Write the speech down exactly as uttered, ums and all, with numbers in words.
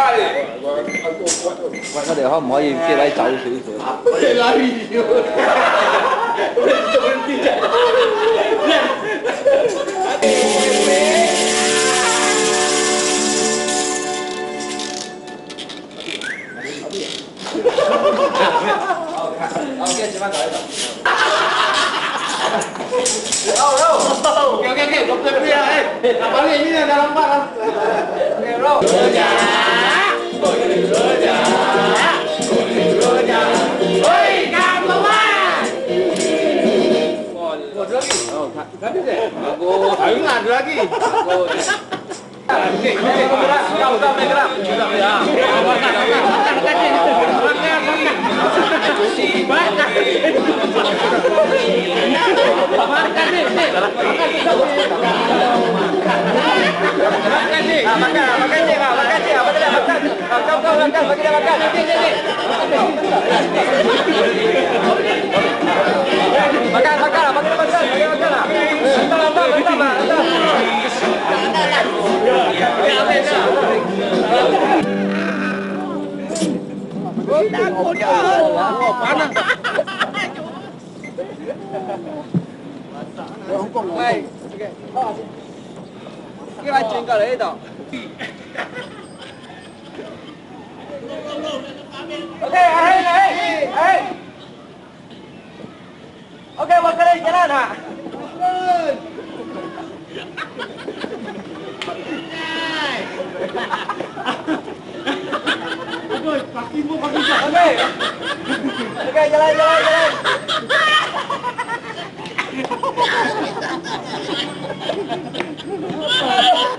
我我哋可唔可以即係走少少？我哋拉遠。好，跟住翻走呢度。Row, row. Okay, okay, okay. Doktor dulu ya, eh. Balik ini ada lambat lah. Okay, row. Roja. Roja. Roja. Oi, kamu mana? Oh, ada lagi. Oh, habis deh. Bagus. Ayo ada lagi. Bagus. Okey, okey, gerak. Kau tak main gerak. Gerak ya. Makan, makan, makan, makan. Makan, makan. Makan. Makan ni, ni. Makan ni. Makan ni. Ah, makan, makan ni, ah, makan ni. Apa dia makan? Ah, kau kau makan, bagi dia makan. Ni, ni, ni. Makan, makan, bagi dia makan, bagi dia makan lah. Entah, entah, entah, entah. Takut dia. Oh, panas. Baik. Okey. Kira cengkak lagi tau. Okey, hai, hai, hai. Okey, makan lagi jalan ha. Aduh, kakimu kaki jauh. Okey. Okey, jalan, jalan, jalan.